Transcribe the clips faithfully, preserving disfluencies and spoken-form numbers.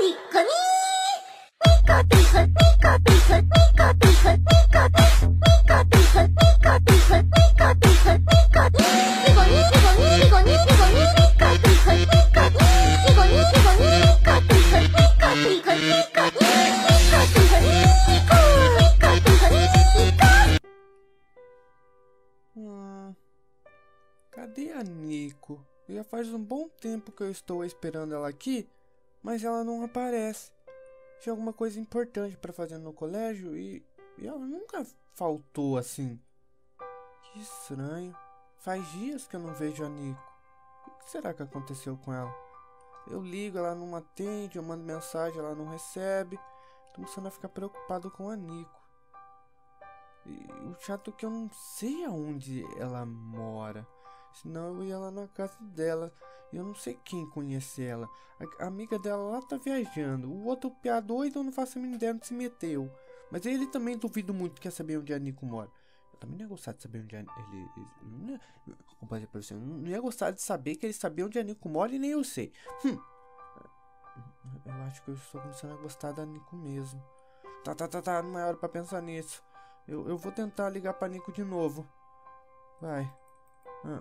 Hum, cadê a Nico? Já faz um bom tempo que eu estou esperando ela aqui, mas ela não aparece. Tinha alguma coisa importante para fazer no colégio e, e ela nunca faltou assim. Que estranho. Faz dias que eu não vejo a Nico. O que será que aconteceu com ela? Eu ligo, ela não atende, eu mando mensagem, ela não recebe. Tô começando a ficar preocupado com a Nico. E o chato é que eu não sei aonde ela mora. Senão eu ia lá na casa dela. E eu não sei quem conhece ela. A, a amiga dela lá tá viajando. O outro piá doido eu não faço a mínima ideia onde se meteu. Mas ele também duvido muito que quer saber onde a Nico mora. Eu também não ia gostar de saber onde a, ele, ele não ia, compartilhar pra você, eu não ia gostar de saber que ele sabia onde a Nico mora e nem eu sei. Hum. Eu acho que eu estou começando a gostar da Nico mesmo. Tá, tá, tá, tá. Não é hora pra pensar nisso. Eu, eu vou tentar ligar pra Nico de novo. Vai. Ah.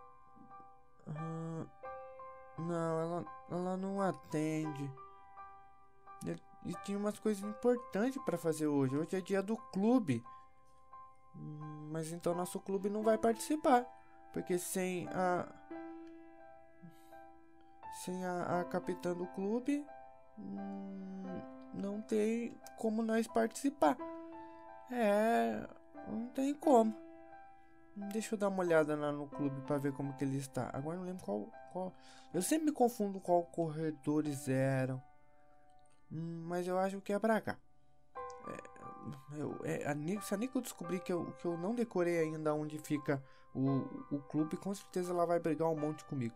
Ah. Não, ela, ela não atende. E, e tinha umas coisas importantes pra fazer hoje. Hoje é dia do clube. Hum, mas então nosso clube não vai participar. Porque sem a... Sem a, a capitã do clube... Hum, não tem como nós participar. É... Não tem como. Deixa eu dar uma olhada lá no clube pra ver como que ele está. Agora não lembro qual... qual... Eu sempre me confundo qual corredores eram. Hum, mas eu acho que é pra cá. É, eu, é, a Nico, se a Nico descobrir que eu, que eu não decorei ainda onde fica o, o clube, com certeza ela vai brigar um monte comigo.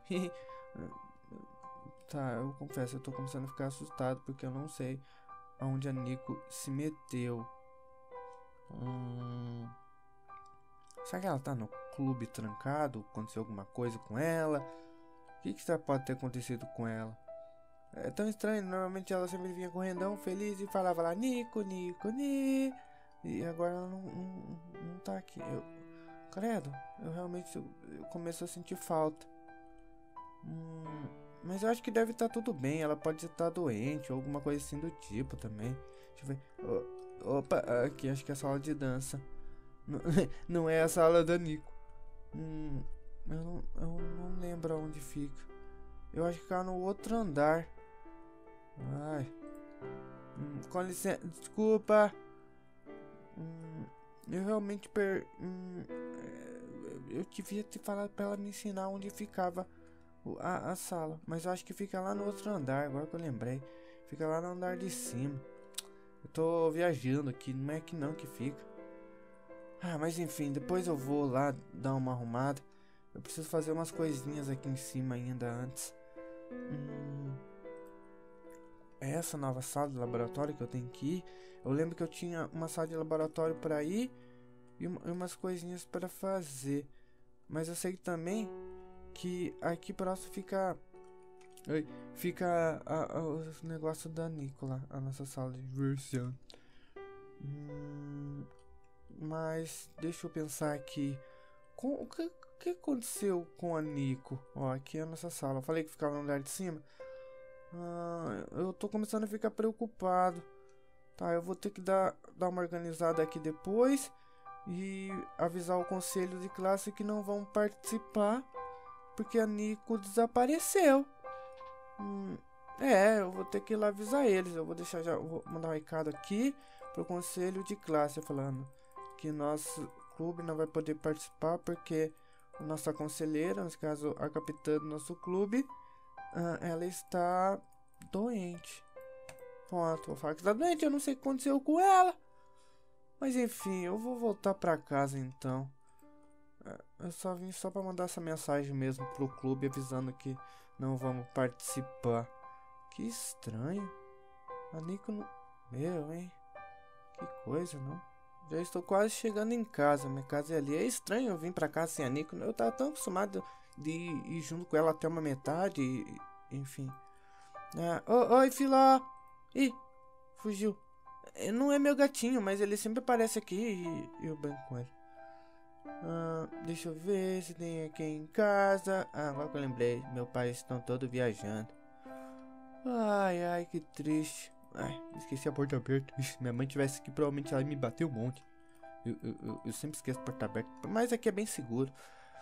Tá, eu confesso, eu tô começando a ficar assustado porque eu não sei aonde a Nico se meteu. Hum... Será que ela tá no clube trancado? Aconteceu alguma coisa com ela? O que, que pode ter acontecido com ela? É tão estranho, normalmente ela sempre vinha correndão, feliz e falava lá, Nico, Nico, Ni. E agora ela não, não, não tá aqui. Eu, credo, eu realmente eu, eu começo a sentir falta. Hum, mas eu acho que deve estar tudo bem, ela pode estar doente ou alguma coisa assim do tipo também. Deixa eu ver. Oh, opa, aqui acho que é a sala de dança. Não, não é a sala da Nico. Hum, eu, não, eu não lembro onde fica. Eu acho que fica no outro andar. Ai. Hum, com licença. Desculpa. Hum, eu realmente per... Hum, eu devia ter falado pra ela me ensinar onde ficava a, a sala. Mas eu acho que fica lá no outro andar. Agora que eu lembrei. Fica lá no andar de cima. Eu tô viajando aqui. Não é aqui não que fica. Ah, mas enfim, depois eu vou lá dar uma arrumada. Eu preciso fazer umas coisinhas aqui em cima ainda antes. Hum, é essa nova sala de laboratório que eu tenho que ir. Eu lembro que eu tinha uma sala de laboratório para ir e, uma, e umas coisinhas para fazer. Mas eu sei também que aqui próximo fica... Oi, fica a, a, o negócio da Nicola, a nossa sala de diversão. Hum... Mas deixa eu pensar aqui. Com, o que, que aconteceu com a Nico? Ó, aqui é a nossa sala. Eu falei que ficava no andar de cima. Ah, eu tô começando a ficar preocupado. Tá, eu vou ter que dar, dar uma organizada aqui depois. E avisar o conselho de classe que não vão participar. Porque a Nico desapareceu. Hum, é, eu vou ter que ir lá avisar eles. Eu vou deixar já. Vou mandar um recado aqui pro conselho de classe falando que nosso clube não vai poder participar porque a nossa conselheira, no caso a capitã do nosso clube, uh, ela está doente. Pronto, vou falar que está doente, eu não sei o que aconteceu com ela. Mas enfim, eu vou voltar para casa então. Uh, eu só vim só para mandar essa mensagem mesmo pro clube avisando que não vamos participar. Que estranho. A Nico não... Meu, hein? Que coisa, não? Já estou quase chegando em casa. Minha casa é ali. É estranho eu vir pra casa sem a Nico. Eu tava tão acostumado de ir junto com ela até uma metade. E, enfim. Ah, o- oi, Filó. Ih, fugiu. Eh, Não é meu gatinho, mas ele sempre aparece aqui e eu brinco com ele. Ah, deixa eu ver se tem aqui em casa. Ah, agora que eu lembrei, meus pais estão todos viajando. Ai, ai, que triste. Ai, esqueci a porta aberta. Ixi, minha mãe tivesse aqui, provavelmente ela ia me bater um monte. Eu, eu, eu, eu sempre esqueço a porta aberta, mas aqui é bem seguro.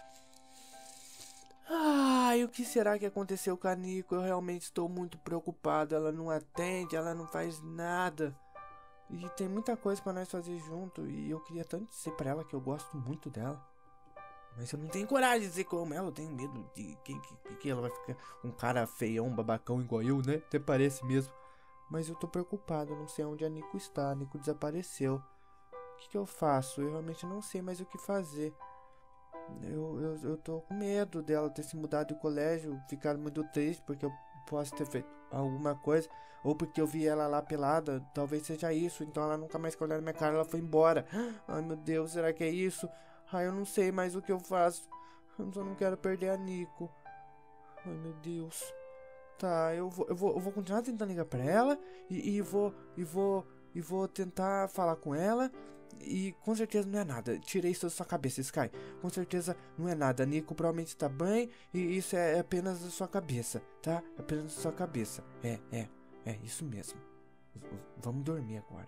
Ai, o que será que aconteceu com a Nico? Eu realmente estou muito preocupado. Ela não atende, ela não faz nada. E tem muita coisa pra nós fazer junto. E eu queria tanto dizer pra ela que eu gosto muito dela. Mas eu não tenho coragem de dizer como ela. Eu tenho medo de que, que, que ela vai ficar um cara feião, babacão igual eu, né? Até parece mesmo. Mas eu tô preocupado. Eu não sei onde a Nico está. A Nico desapareceu. O que, que eu faço? Eu realmente não sei mais o que fazer. Eu, eu, eu tô com medo dela ter se mudado de colégio, ficar muito triste porque eu posso ter feito alguma coisa, ou porque eu vi ela lá pelada, talvez seja isso, então ela nunca mais quer olhar na minha cara, ela foi embora. Ai meu Deus, será que é isso? Ai, eu não sei mais o que eu faço, eu só não quero perder a Nico. Ai meu Deus. Tá, eu vou, eu vou, eu vou continuar tentando ligar pra ela e, e vou, e vou, e vou tentar falar com ela. E com certeza não é nada. Tirei isso da sua cabeça, Sky. Com certeza não é nada. Nico provavelmente está bem e isso é, é apenas da sua cabeça, tá? É apenas da sua cabeça. É, é, é isso mesmo. V- vamos dormir agora.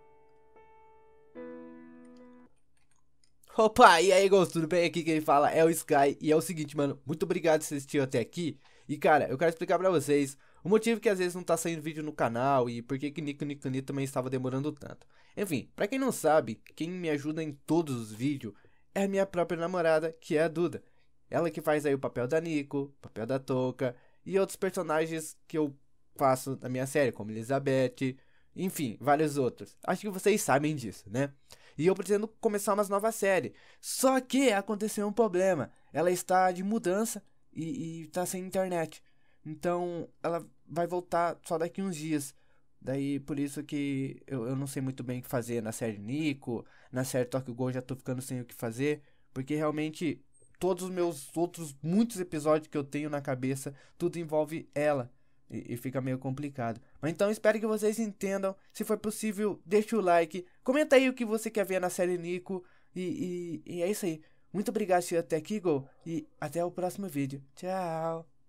Opa, e aí, Ghost, tudo bem? Aqui quem fala é o Sky. E é o seguinte, mano, muito obrigado por você assistir até aqui. E cara, eu quero explicar pra vocês o motivo que às vezes não tá saindo vídeo no canal e por que que Nico Nico Ni também estava demorando tanto. Enfim, pra quem não sabe, quem me ajuda em todos os vídeos é a minha própria namorada, que é a Duda. Ela que faz aí o papel da Nico, o papel da Toca e outros personagens que eu faço na minha série, como Elizabeth, enfim, vários outros. Acho que vocês sabem disso, né? E eu pretendo começar uma nova série. Só que aconteceu um problema. Ela está de mudança e, está sem internet. Então ela vai voltar só daqui uns dias. Daí por isso que eu, eu não sei muito bem o que fazer na série Nico, na série Tokyo Ghoul já tô ficando sem o que fazer. Porque realmente todos os meus outros muitos episódios que eu tenho na cabeça, tudo envolve ela. E, e fica meio complicado. Mas então espero que vocês entendam. Se for possível, deixa o like. Comenta aí o que você quer ver na série Nico. E, e, e é isso aí. Muito obrigado por assistir até aqui, Go. E até o próximo vídeo. Tchau.